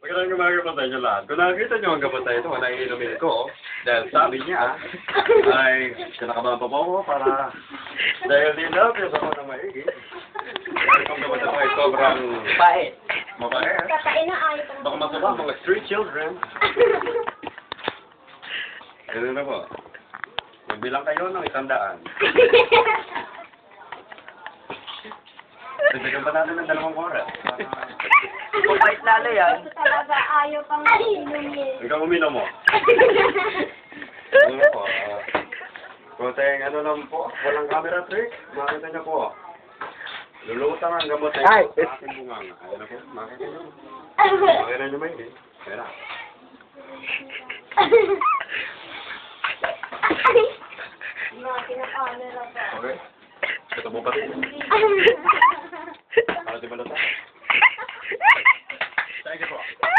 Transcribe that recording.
Magandang umaga po sa inyo lahat. Kung nakikita nyo ang kapatay ito, wala inumin ko. Dahil sabi niya, ay kinakabahan pa po ako para dahil dinapis ako na maigi. Dahil kung kapatay ito ay sobrang mabait. Katain na ayaw pa. Baka masaba mga street children. Ito na po. Magbilang kayo ng 100. Dagdagan pa natin ng 2 oras. Mabait lalo yan. Talaga ayaw pang inumin. Hanggang uminom mo. Ano po? Konting ano lang po. Walang camera trick. Makita niyo po. Lulutang ang gamot ay aking bunganga. Ayun na po. Makita niyo. Makita niyo may pera. Mga kinakakamera pa. Okay? Ito po pa rin. Para di ba na sa? Thank you po.